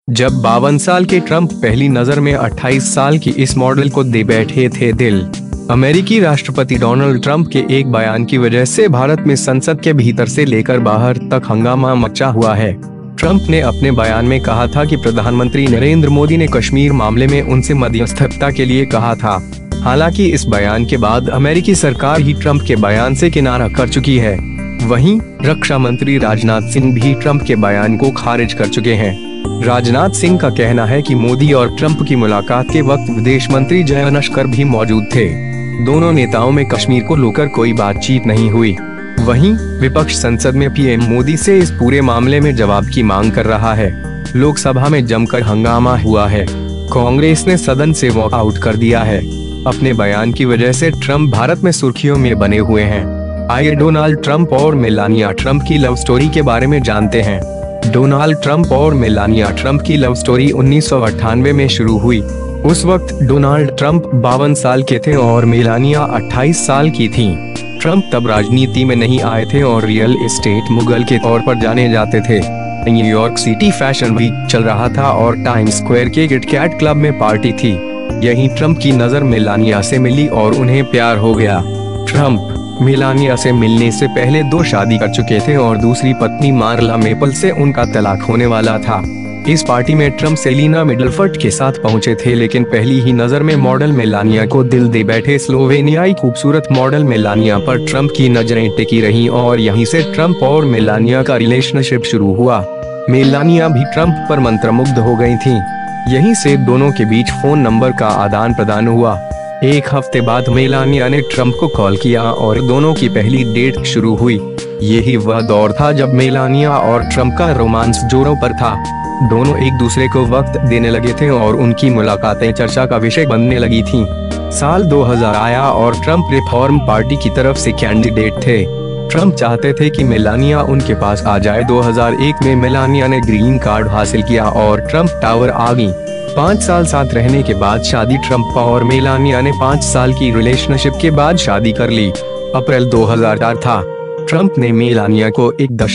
जब 52 साल के ट्रंप पहली नजर में 28 साल की इस मॉडल को दे बैठे थे दिल। अमेरिकी राष्ट्रपति डोनाल्ड ट्रंप के एक बयान की वजह से भारत में संसद के भीतर से लेकर बाहर तक हंगामा मचा हुआ है। ट्रंप ने अपने बयान में कहा था कि प्रधानमंत्री नरेंद्र मोदी ने कश्मीर मामले में उनसे मध्यस्थता के लिए कहा था। हालांकि इस बयान के बाद अमेरिकी सरकार ही ट्रंप के बयान से किनारा कर चुकी है। वहीं रक्षा मंत्री राजनाथ सिंह भी ट्रंप के बयान को खारिज कर चुके हैं। राजनाथ सिंह का कहना है कि मोदी और ट्रंप की मुलाकात के वक्त विदेश मंत्री जयशंकर भी मौजूद थे। दोनों नेताओं में कश्मीर को लेकर कोई बातचीत नहीं हुई। वहीं विपक्ष संसद में पीएम मोदी से इस पूरे मामले में जवाब की मांग कर रहा है। लोकसभा में जमकर हंगामा हुआ है। कांग्रेस ने सदन से वॉकआउट कर दिया है। अपने बयान की वजह से ट्रंप भारत में सुर्खियों में बने हुए हैं। आइए डोनाल्ड ट्रंप और मेलानिया ट्रंप की लव स्टोरी के बारे में जानते हैं। डोनाल्ड ट्रंप और मेलानिया ट्रंप की लव स्टोरी 1998 में शुरू हुई। उस वक्त डोनाल्ड ट्रंप 52 साल के थे और मेलानिया 28 साल की थीं। ट्रंप तब राजनीति में नहीं आए थे और रियल एस्टेट मुगल के तौर पर जाने जाते थे। न्यूयॉर्क सिटी फैशन वीक चल रहा था और टाइम स्क्वायर के किटकैट क्लब में पार्टी थी। यहीं ट्रंप की नजर मेलानिया से मिली और उन्हें प्यार हो गया। ट्रंप मेलानिया से मिलने से पहले 2 शादी कर चुके थे और दूसरी पत्नी मार्ला मेपल से उनका तलाक होने वाला था। इस पार्टी में ट्रंप सेलिना मिडलफर्ट के साथ पहुंचे थे, लेकिन पहली ही नजर में मॉडल मेलानिया को दिल दे बैठे स्लोवेनियाई खूबसूरत मॉडल मेलानिया पर ट्रंप की नजरें टिकी रहीं और यहीं से ट्रंप और मेलानिया का रिलेशनशिप शुरू हुआ। मेलानिया भी ट्रंप पर मंत्रमुग्ध हो गई थीं। यहीं से दोनों के बीच फोन नंबर का आदान प्रदान हुआ। एक हफ्ते बाद मेलानिया ने ट्रंप को कॉल किया और दोनों की पहली डेट शुरू हुई। यही वह दौर था जब मेलानिया और ट्रंप का रोमांस जोरों पर था। दोनों एक दूसरे को वक्त देने लगे थे और उनकी मुलाकातें चर्चा का विषय बनने लगी थीं। साल 2000 आया और ट्रंप रिफॉर्म पार्टी की तरफ से कैंडिडेट थे। ट्रंप चाहते थे कि मेलानिया उनके पास आ जाए। 2001 में मेलानिया ने ग्रीन कार्ड हासिल किया और ट्रंप टावर आ गई। 5 साल साथ रहने के बाद शादी। ट्रंप और मेलानिया ने 5 साल की रिलेशनशिप के बाद शादी कर ली। अप्रैल 2004 था। ट्रंप ने मेलानिया को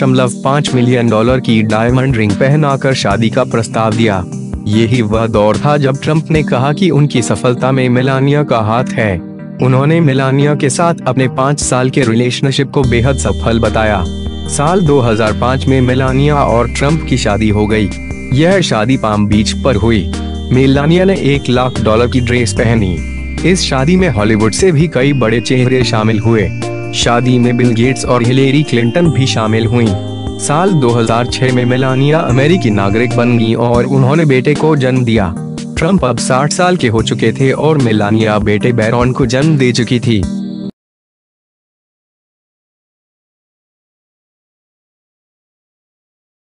$1.5 मिलियन की डायमंड रिंग पहनाकर शादी का प्रस्ताव दिया। यही वह दौर था जब ट्रंप ने कहा कि उनकी सफलता में मेलानिया का हाथ है। उन्होंने मेलानिया के साथ अपने 5 साल के रिलेशनशिप को बेहद सफल बताया। साल 2005 में मेलानिया और ट्रंप की शादी हो गई। यह शादी पाम बीच पर हुई। मेलानिया ने $1 लाख की ड्रेस पहनी। इस शादी में हॉलीवुड से भी कई बड़े चेहरे शामिल हुए। शादी में बिल गेट्स और हिलेरी क्लिंटन भी शामिल हुईं। साल 2006 में मेलानिया अमेरिकी नागरिक बन गई और उन्होंने बेटे को जन्म दिया। ट्रंप अब 60 साल के हो चुके थे और मेलानिया बेटे बैरॉन को जन्म दे चुकी थी।